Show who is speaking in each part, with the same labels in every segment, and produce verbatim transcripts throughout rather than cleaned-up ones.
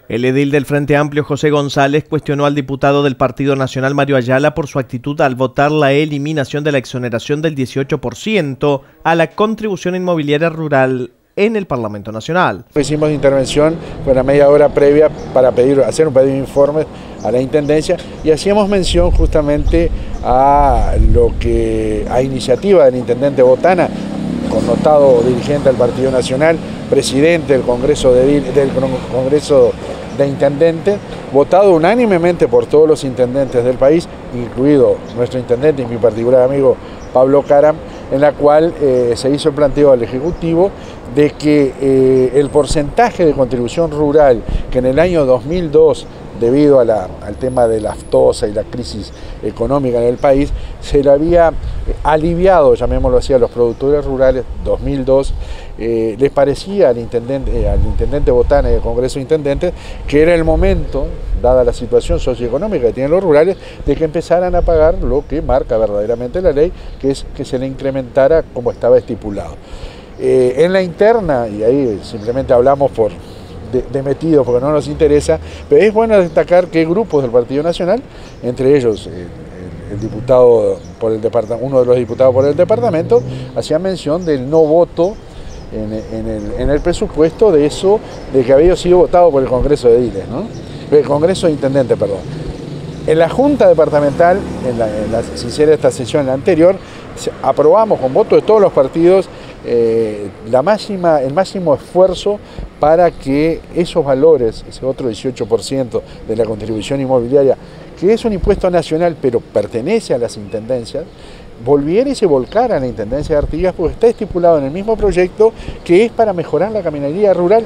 Speaker 1: El edil del Frente Amplio, José González, cuestionó al diputado del Partido Nacional, Mario Ayala, por su actitud al votar la eliminación de la exoneración del dieciocho por ciento a la contribución inmobiliaria rural en el Parlamento Nacional.
Speaker 2: Hicimos intervención con la media hora previa para pedir, hacer un pedido de informes a la Intendencia y hacíamos mención justamente a lo que a iniciativa del Intendente Botana, connotado dirigente del Partido Nacional, presidente del Congreso de, del Congreso de Intendentes, votado unánimemente por todos los intendentes del país, incluido nuestro intendente y mi particular amigo Pablo Caram, en la cual eh, se hizo el planteo al Ejecutivo de que eh, el porcentaje de contribución rural que en el año dos mil dos, debido a la, al tema de la aftosa y la crisis económica en el país, se le había aliviado, llamémoslo así, a los productores rurales, dos mil dos, eh, les parecía al intendente, eh, al intendente Botana y al Congreso de Intendentes que era el momento, dada la situación socioeconómica que tienen los rurales, de que empezaran a pagar lo que marca verdaderamente la ley, que es que se le incrementara como estaba estipulado. Eh, en la interna, y ahí simplemente hablamos por de, de metido porque no nos interesa, pero es bueno destacar que grupos del Partido Nacional, entre ellos eh, el, el diputado por el departamento, uno de los diputados por el departamento, hacía mención del no voto en, en, el, en el presupuesto de eso, de que había sido votado por el Congreso de Ediles, ¿no? El Congreso de Intendentes, perdón. En la Junta Departamental, en la, en la, si hiciera esta sesión la anterior, aprobamos con voto de todos los partidos eh, la máxima, el máximo esfuerzo para que esos valores, ese otro dieciocho por ciento de la contribución inmobiliaria, que es un impuesto nacional pero pertenece a las intendencias, volviera y se volcara a la Intendencia de Artigas, porque está estipulado en el mismo proyecto que es para mejorar la caminaría rural.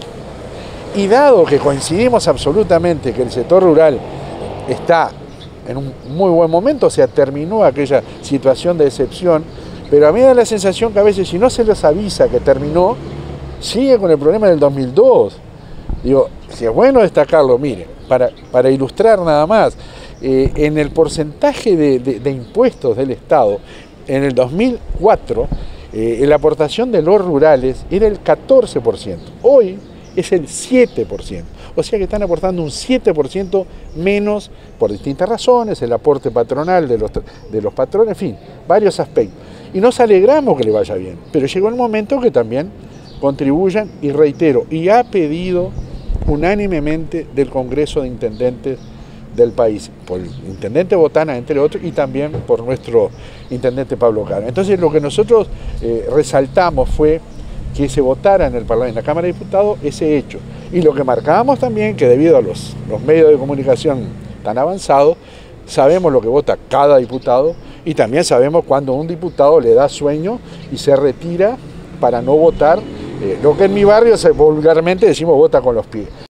Speaker 2: Y dado que coincidimos absolutamente que el sector rural está en un muy buen momento, o sea, terminó aquella situación de excepción, pero a mí me da la sensación que a veces si no se les avisa que terminó, sigue con el problema del dos mil dos. Digo, si es bueno destacarlo, mire, para, para ilustrar nada más, eh, en el porcentaje de, de, de impuestos del Estado, en el dos mil cuatro, eh, la aportación de los rurales era el catorce por ciento. Hoy es el siete por ciento. O sea que están aportando un siete por ciento menos por distintas razones, el aporte patronal de los, de los patrones, en fin, varios aspectos. Y nos alegramos que le vaya bien, pero llegó el momento que también contribuyan, y reitero, y ha pedido unánimemente del Congreso de Intendentes del país, por el intendente Botana, entre otros, y también por nuestro intendente Pablo Caram. Entonces lo que nosotros eh, resaltamos fue que se votara en el Parlamento, en la Cámara de Diputados, ese hecho. Y lo que marcábamos también, que debido a los, los medios de comunicación tan avanzados, sabemos lo que vota cada diputado y también sabemos cuando un diputado le da sueño y se retira para no votar, eh, lo que en mi barrio se, vulgarmente decimos vota con los pies.